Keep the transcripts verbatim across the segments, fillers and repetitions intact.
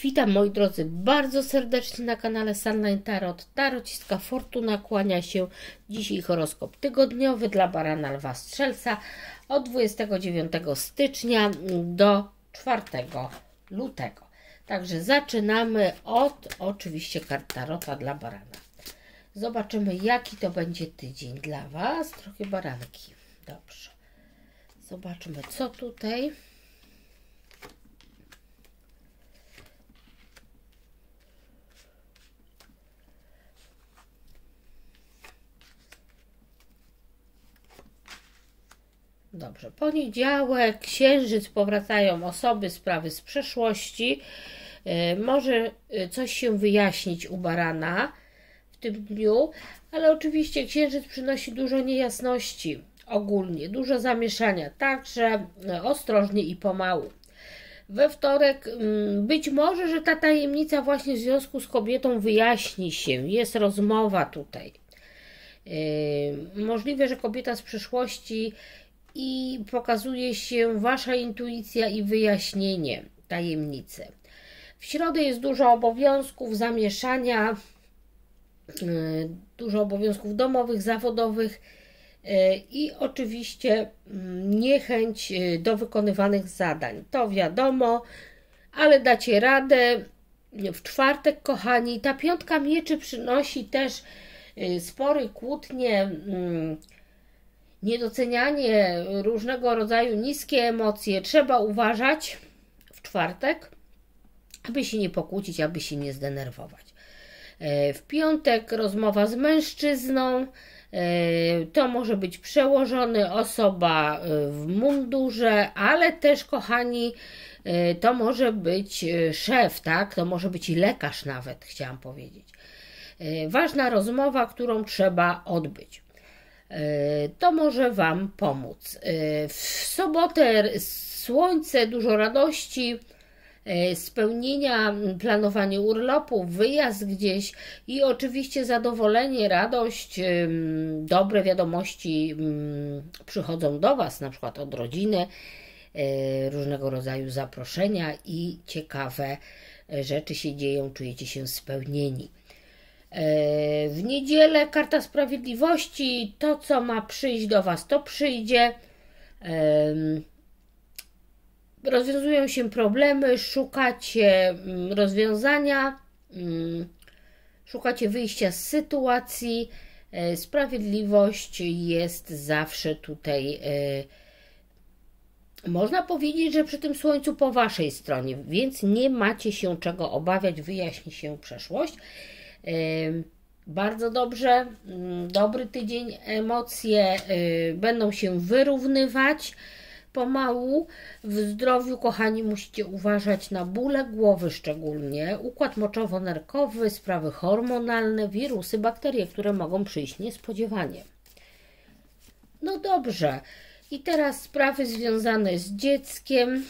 Witam moi drodzy bardzo serdecznie na kanale Sunline Tarot. Tarociska Fortuna kłania się. Dzisiaj horoskop tygodniowy dla barana, lwa, strzelca od dwudziestego dziewiątego stycznia do czwartego lutego. Także zaczynamy od oczywiście kart tarota dla barana. Zobaczymy, jaki to będzie tydzień dla Was. Trochę baranki. Dobrze. Zobaczmy, co tutaj. Dobrze, poniedziałek, księżyc, powracają osoby, sprawy z przeszłości. Yy, może coś się wyjaśnić u barana w tym dniu, ale oczywiście księżyc przynosi dużo niejasności ogólnie, dużo zamieszania, także ostrożnie i pomału. We wtorek yy, być może, że ta tajemnica właśnie w związku z kobietą wyjaśni się, jest rozmowa tutaj. Yy, możliwe, że kobieta z przeszłości i pokazuje się Wasza intuicja i wyjaśnienie tajemnicy. W środę jest dużo obowiązków, zamieszania, yy, dużo obowiązków domowych, zawodowych yy, i oczywiście yy, niechęć yy, do wykonywanych zadań. To wiadomo, ale dacie radę. W czwartek, kochani, ta piątka mieczy przynosi też yy, spory kłótnie, yy, niedocenianie, różnego rodzaju niskie emocje. Trzeba uważać w czwartek, aby się nie pokłócić, aby się nie zdenerwować. W piątek rozmowa z mężczyzną. To może być przełożony, osoba w mundurze, ale też, kochani, to może być szef, tak? To może być i lekarz nawet, chciałam powiedzieć. Ważna rozmowa, którą trzeba odbyć. To może Wam pomóc. W sobotę słońce, dużo radości, spełnienia, planowanie urlopu, wyjazd gdzieś i oczywiście zadowolenie, radość, dobre wiadomości przychodzą do Was, na przykład od rodziny, różnego rodzaju zaproszenia i ciekawe rzeczy się dzieją, czujecie się spełnieni. W niedzielę karta sprawiedliwości, to co ma przyjść do Was, to przyjdzie. Rozwiązują się problemy, szukacie rozwiązania, szukacie wyjścia z sytuacji. Sprawiedliwość jest zawsze tutaj, można powiedzieć, że przy tym słońcu po Waszej stronie, więc nie macie się czego obawiać, wyjaśni się przeszłość. Bardzo dobrze, dobry tydzień, emocje będą się wyrównywać pomału. W zdrowiu, kochani, musicie uważać na bóle głowy szczególnie, układ moczowo-nerkowy, sprawy hormonalne, wirusy, bakterie, które mogą przyjść niespodziewanie. No dobrze, i teraz sprawy związane z dzieckiem,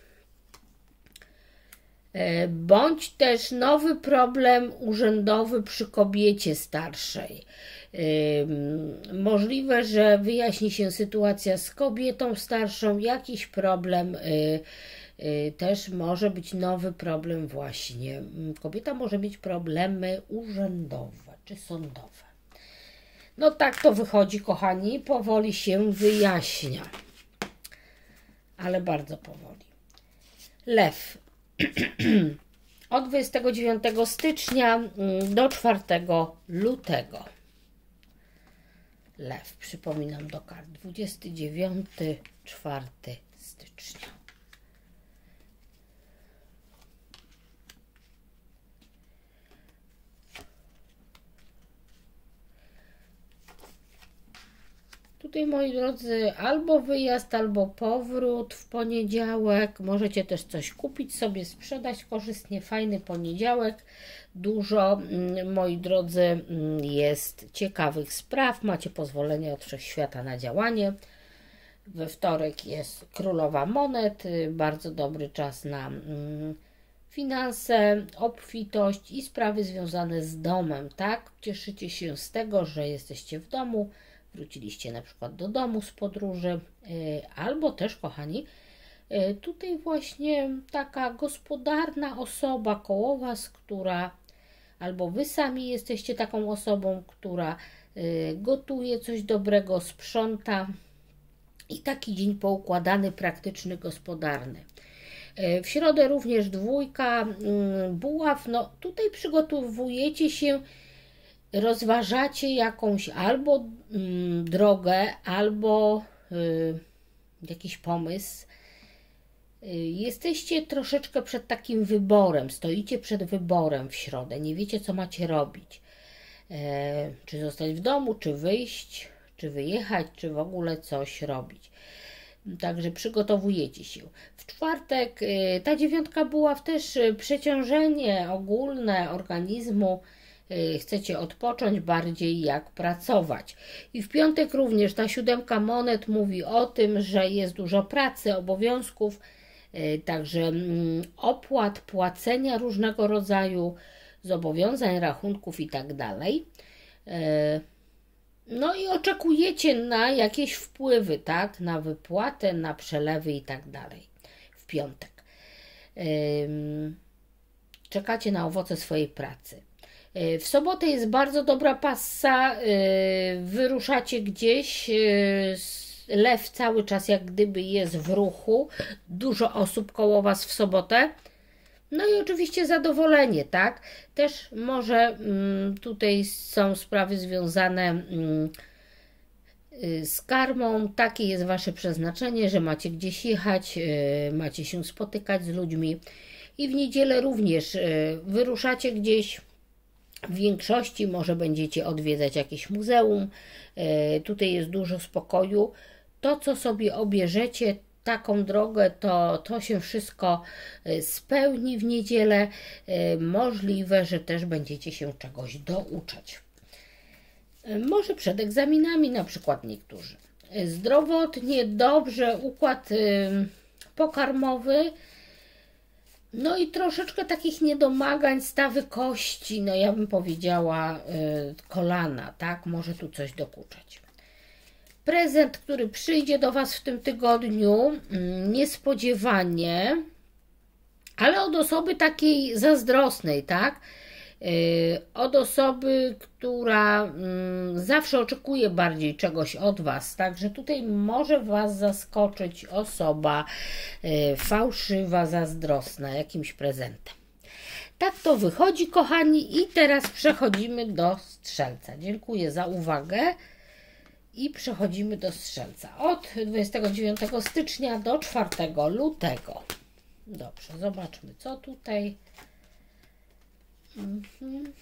bądź też nowy problem urzędowy przy kobiecie starszej. Możliwe, że wyjaśni się sytuacja z kobietą starszą, jakiś problem, też może być nowy problem właśnie. Kobieta może mieć problemy urzędowe czy sądowe. No tak to wychodzi, kochani, powoli się wyjaśnia, ale bardzo powoli. Lew. Od dwudziestego dziewiątego stycznia do czwartego lutego. Lew, przypominam do kart. dwudziesty dziewiąty, czwartego stycznia. Tutaj, moi drodzy, albo wyjazd, albo powrót w poniedziałek. Możecie też coś kupić sobie, sprzedać korzystnie. Fajny poniedziałek. Dużo, moi drodzy, jest ciekawych spraw. Macie pozwolenie od Wszechświata na działanie. We wtorek jest Królowa Monet. Bardzo dobry czas na finanse, obfitość i sprawy związane z domem, tak? Cieszycie się z tego, że jesteście w domu. Wróciliście na przykład do domu z podróży, albo też, kochani, Tutaj właśnie taka gospodarna osoba koło Was, która albo Wy sami jesteście taką osobą, która gotuje coś dobrego, sprząta i taki dzień poukładany, praktyczny, gospodarny. W środę również dwójka, buław. No tutaj przygotowujecie się, rozważacie jakąś albo drogę, albo jakiś pomysł. Jesteście troszeczkę przed takim wyborem, stoicie przed wyborem w środę, nie wiecie, co macie robić. E, czy zostać w domu, czy wyjść, czy wyjechać, czy w ogóle coś robić. Także przygotowujecie się. W czwartek y, ta dziewiątka buław też y, przeciążenie ogólne organizmu. Y, chcecie odpocząć bardziej jak pracować. I w piątek również ta siódemka monet mówi o tym, że jest dużo pracy, obowiązków, y, także y, opłat, płacenia różnego rodzaju, zobowiązań, rachunków i tak dalej. No i oczekujecie na jakieś wpływy, tak? Na wypłatę, na przelewy i tak dalej w piątek. Czekacie na owoce swojej pracy. W sobotę jest bardzo dobra passa, wyruszacie gdzieś, lew cały czas jak gdyby jest w ruchu, dużo osób koło Was w sobotę. No i oczywiście zadowolenie, tak? Też może mm, tutaj są sprawy związane mm, z karmą. Takie jest Wasze przeznaczenie, że macie gdzieś jechać, yy, macie się spotykać z ludźmi. I w niedzielę również yy, wyruszacie gdzieś. W większości może będziecie odwiedzać jakieś muzeum. Yy, tutaj jest dużo spokoju. To, co sobie obierzecie, taką drogę, to, to się wszystko spełni w niedzielę. Możliwe, że też będziecie się czegoś douczać. Może przed egzaminami na przykład niektórzy. Zdrowotnie, dobrze, układ pokarmowy. No i troszeczkę takich niedomagań, stawy kości, no ja bym powiedziała kolana, tak? Może tu coś dokuczać. Prezent, który przyjdzie do Was w tym tygodniu niespodziewanie, ale od osoby takiej zazdrosnej, tak? Yy, od osoby, która yy, zawsze oczekuje bardziej czegoś od Was, także tutaj może Was zaskoczyć osoba yy, fałszywa, zazdrosna jakimś prezentem. Tak to wychodzi, kochani, i teraz przechodzimy do Strzelca. Dziękuję za uwagę. I przechodzimy do Strzelca od dwudziestego dziewiątego stycznia do czwartego lutego. Dobrze, zobaczmy, co tutaj. Mhm.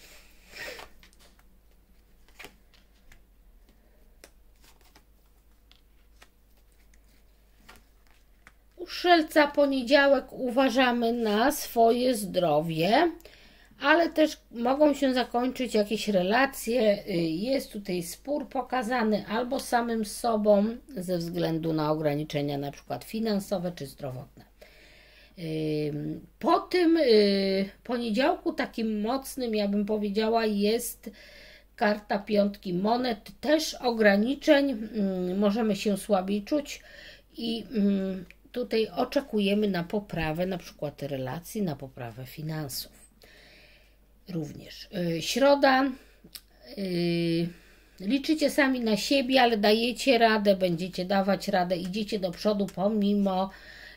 U Strzelca poniedziałek uważamy na swoje zdrowie, ale też mogą się zakończyć jakieś relacje. Jest tutaj spór pokazany albo z samym sobą ze względu na ograniczenia na przykład finansowe czy zdrowotne. Po tym poniedziałku takim mocnym, ja bym powiedziała, jest karta piątki monet, też ograniczeń, możemy się słabiej czuć i tutaj oczekujemy na poprawę na przykład relacji, na poprawę finansów. Również. Środa, liczycie sami na siebie, ale dajecie radę, będziecie dawać radę, idziecie do przodu pomimo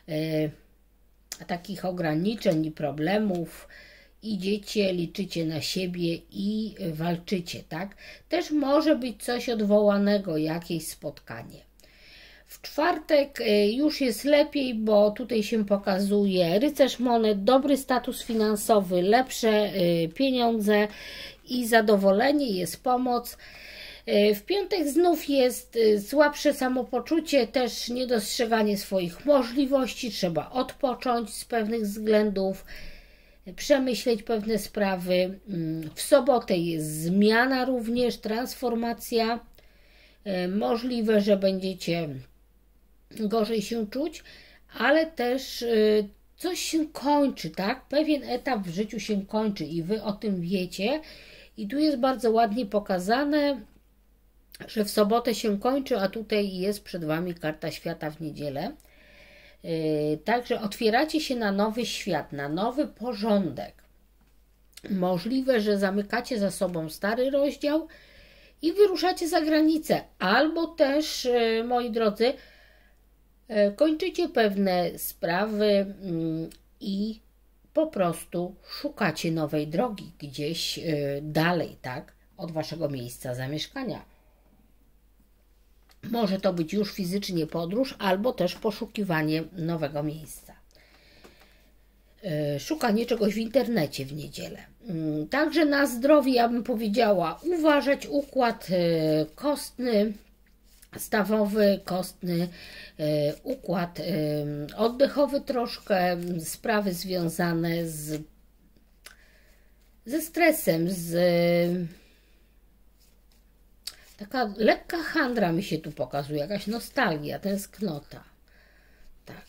takich ograniczeń i problemów. Idziecie, liczycie na siebie i walczycie, tak? Też może być coś odwołanego, jakieś spotkanie. W czwartek już jest lepiej, bo tutaj się pokazuje rycerz monet, dobry status finansowy, lepsze pieniądze i zadowolenie, jest pomoc. W piątek znów jest słabsze samopoczucie, też niedostrzeganie swoich możliwości, trzeba odpocząć z pewnych względów, przemyśleć pewne sprawy. W sobotę jest zmiana również, transformacja. Możliwe, że będziecie gorzej się czuć, ale też coś się kończy, tak? Pewien etap w życiu się kończy i Wy o tym wiecie. I tu jest bardzo ładnie pokazane, że w sobotę się kończy, a tutaj jest przed Wami karta świata w niedzielę. Także otwieracie się na nowy świat, na nowy porządek. Możliwe, że zamykacie za sobą stary rozdział i wyruszacie za granicę. Albo też, moi drodzy, kończycie pewne sprawy i po prostu szukacie nowej drogi gdzieś dalej, tak, od waszego miejsca zamieszkania. Może to być już fizycznie podróż, albo też poszukiwanie nowego miejsca. Szukanie czegoś w internecie w niedzielę. Także na zdrowie, ja bym powiedziała, uważać, układ kostny, stawowy, kostny, układ oddechowy troszkę, sprawy związane z, ze stresem, z taka lekka handra mi się tu pokazuje, jakaś nostalgia, tęsknota. Tak.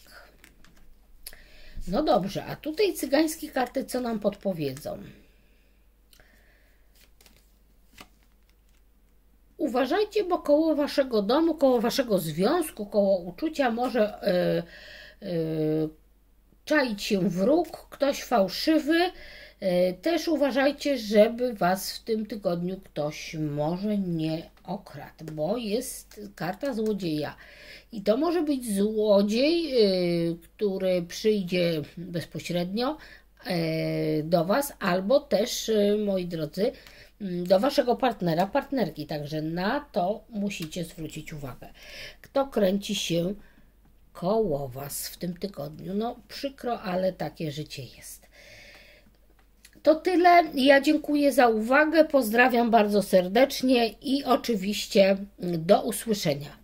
No dobrze, a tutaj cygańskie karty co nam podpowiedzą? Uważajcie, bo koło waszego domu, koło waszego związku, koło uczucia może yy, yy, czaić się wróg, ktoś fałszywy. Yy, też uważajcie, żeby was w tym tygodniu ktoś może nie okradł, bo jest karta złodzieja. I to może być złodziej, yy, który przyjdzie bezpośrednio yy, do was, albo też, yy, moi drodzy, do waszego partnera, partnerki. Także na to musicie zwrócić uwagę. Kto kręci się koło was w tym tygodniu? No przykro, ale takie życie jest. To tyle. Ja dziękuję za uwagę. Pozdrawiam bardzo serdecznie i oczywiście do usłyszenia.